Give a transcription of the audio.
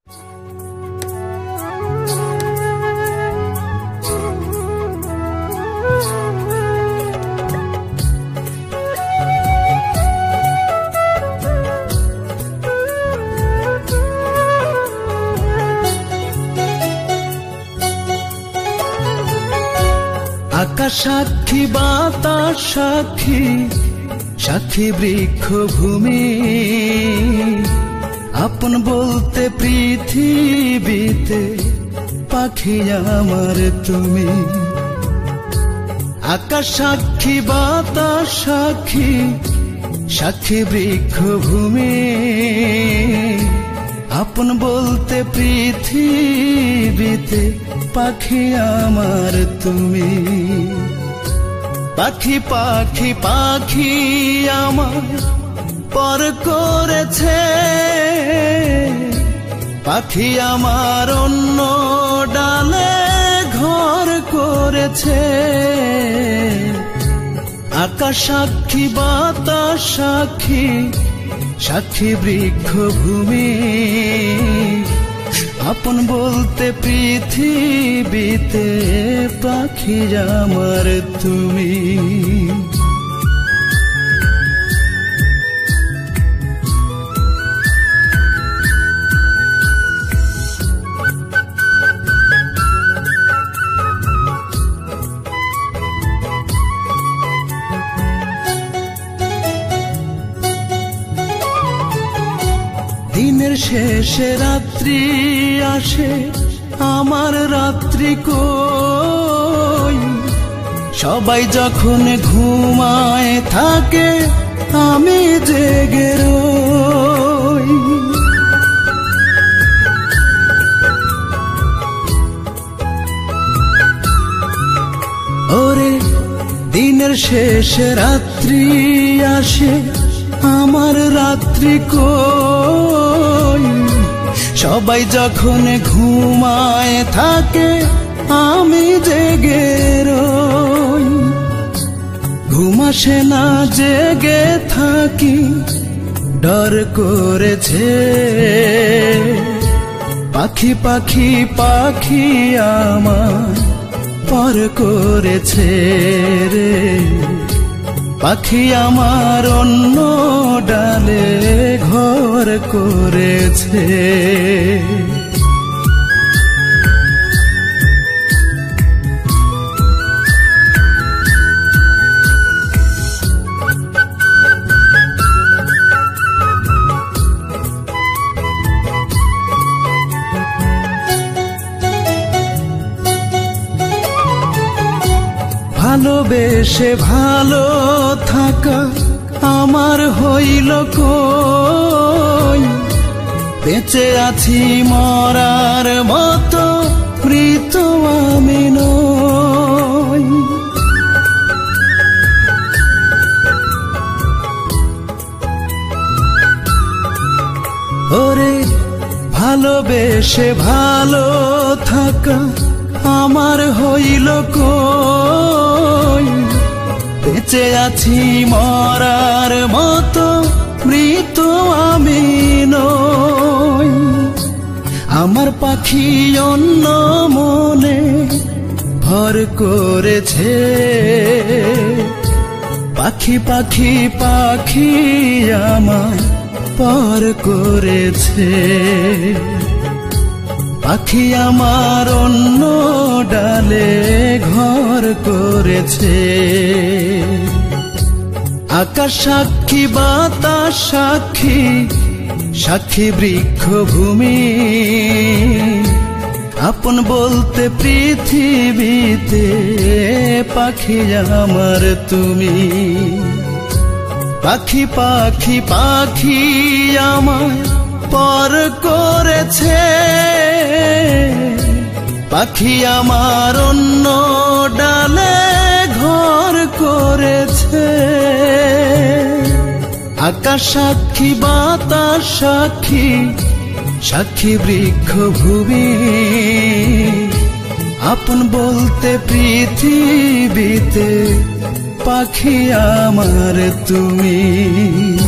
আকাশ সাক্ষী, বাতাস সাক্ষী, সাক্ষী বৃক্ষ ভূমি, আপন বলতে পৃথিবীতে পাখি আমার তুমি। আকাশ সাক্ষী, বাতাস সাক্ষী, সাক্ষী বৃক্ষ ভূমি, আপন বলতে পৃথিবীতে পাখি আমার তুমি। পাখি পাখি পাখি আমার পর করেছে, পাখি আমার অন্য ডালে ঘর করেছে। আকাশ সাক্ষী, বাতাস সাক্ষী, সাক্ষী বৃক্ষ ভূমি, আপন বলতে পৃথিবীতে পাখি আমার তুমি। দিনের শেষে রাত্রি আসে, আমার রাত্রি কই, সবাই যখন ঘুমায় থাকে আমি জেগে রই। ওরে দিনের শেষে রাত্রি আসে, আমার রাত্রি কই, সবাই যখন ঘুমায় থাকে আমি জেগে রই। ঘুম আসে না জেগে থাকি, ডর করেছে পাখি পাখি পাখি আমার পর করেছে রে। পাখি আমার অন্য ডালে ঘর করেছে। ভালোবেসে ভালো থাকা আমার হইল কই, বেঁচে আছি মরার মতো মৃত আমি নই। ওরে ভালোবেসে ভালো থাকা আমার হইল কই, বেঁচে আছি মরার মতো মৃত আমি নই। আমার পাখি অন্য মনে ভর করেছে, পাখি পাখি পাখি আমার পর করেছে। পাখি আমার অন্য ডালে ঘর করেছে। আকাশ সাক্ষী, বাতাস সাক্ষী, সাক্ষী বৃক্ষ ভূমি, আপন বলতে পৃথিবীতে পাখি আমার তুমি। পাখি পাখি পাখি আমার পর করেছে, পাখি আমার অন্য ডালে ঘর করেছে। আকাশ সাক্ষী, বাতাস সাক্ষী, সাক্ষী বৃক্ষ ভূমি, আপন বলতে পৃথিবীতে পাখি আমার তুমি।